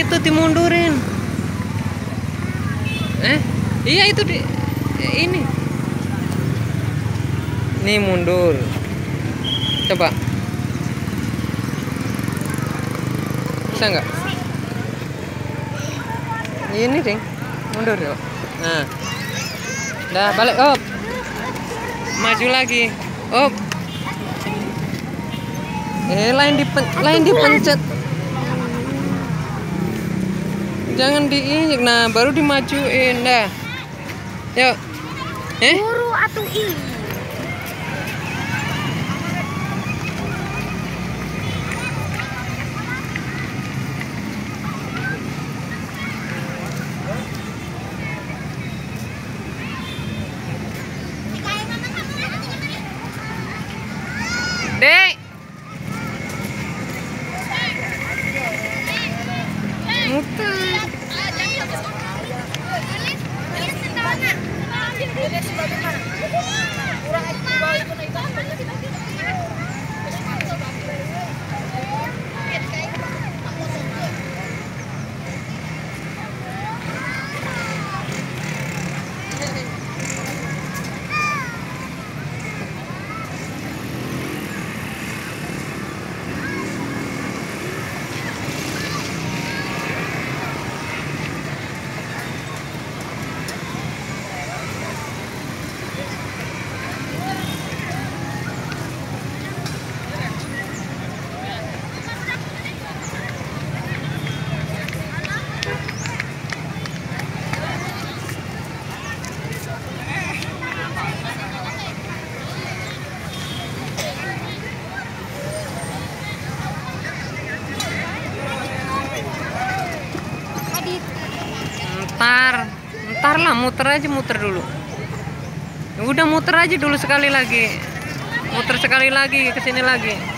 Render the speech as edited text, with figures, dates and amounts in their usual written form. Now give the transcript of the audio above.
itu dimundurin. Iya itu ini. Nih mundur. Coba. Bisa nggak? Ini ding. Mundur yuk. Nah. Dah balik up. Maju lagi. Up. Lain dipencet. Jangan diinjek. Nah, baru dimajuin dah. Yuk. Guru atau ini? Dek. Muter. Ntar lah, muter dulu. Udah muter aja dulu sekali lagi. Muter sekali lagi ke sini lagi.